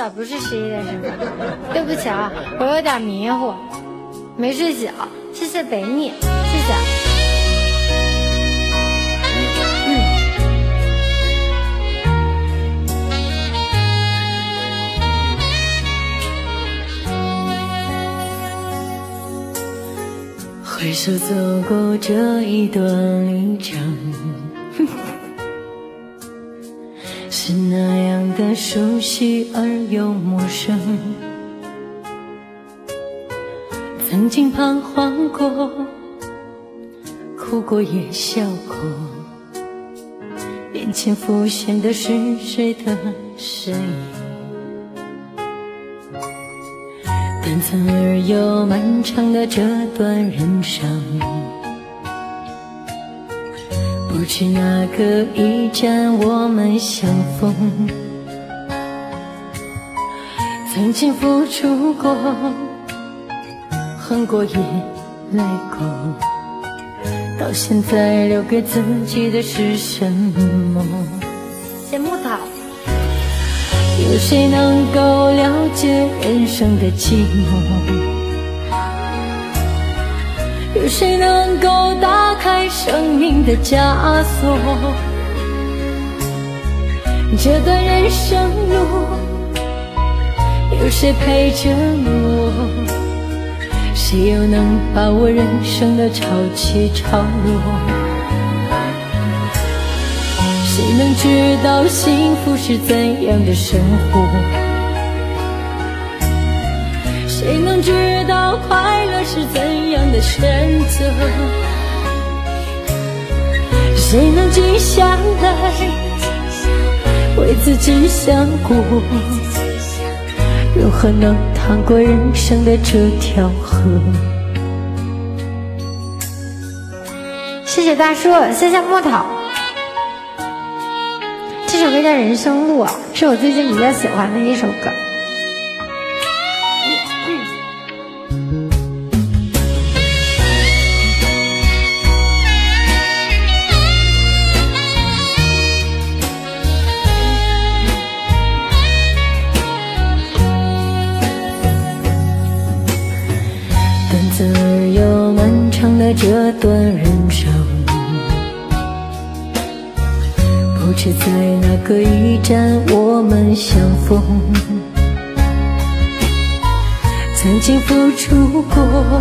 了，不是11点10分。对不起啊，我有点迷糊，没睡醒。谢谢北你，谢谢。 回首走过这一段旅程，是那样的熟悉而又陌生。曾经彷徨过，哭过也笑过，眼前浮现的是谁的身影？短暂而又漫长的这段人生，不知哪个驿站我们相逢。曾经付出过，恨过也泪过，到现在留给自己的是什么？ 谢木头。 有谁能够了解人生的寂寞？有谁能够打开生命的枷锁？这段人生路，有谁陪着我？谁又能把握人生的潮起潮落？谁能知道幸福是怎样的生活？谁能知道快乐是怎样的选择？谁能静下来为自己想过？如何能趟过人生的这条河？ 谢谢大叔，谢谢木头。这首歌叫《人生路》，是我最近比较喜欢的一首歌。 短暂而又漫长的这段人生，不知在哪个驿站我们相逢。曾经付出过，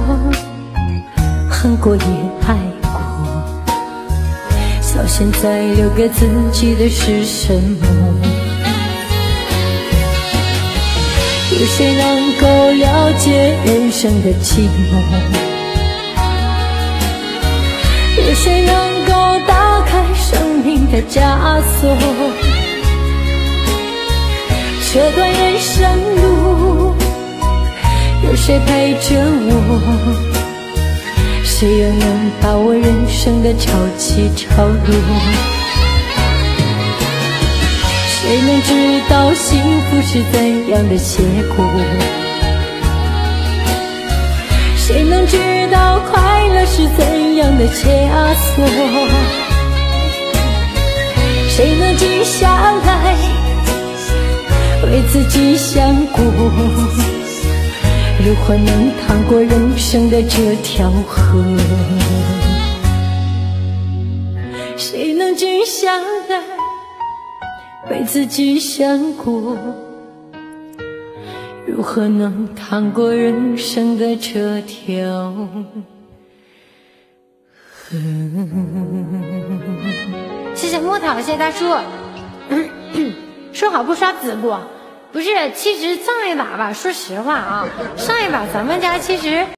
恨过也爱过，到现在留给自己的是什么？有谁能够了解人生的寂寞？有谁能够打开生命的枷锁？这段人生路，有谁陪着我？谁又能把握人生的潮起潮落？谁能知道幸福是怎样的结果？谁能知道快乐是怎样的枷锁？谁能静下来为自己想过？如何能趟过人生的这条河？谁能静下来为自己想过？如何能趟过人生的这条河？ 谢谢木头，谢谢大叔。说好不刷子不？不是，其实上一把吧，说实话啊，上一把咱们家其实